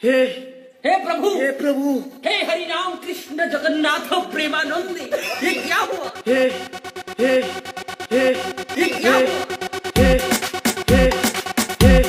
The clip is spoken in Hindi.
हे हे प्रभु, हे प्रभु, हे हरि राम कृष्ण जगन्नाथ प्रेमानंद, ये क्या हुआ? हे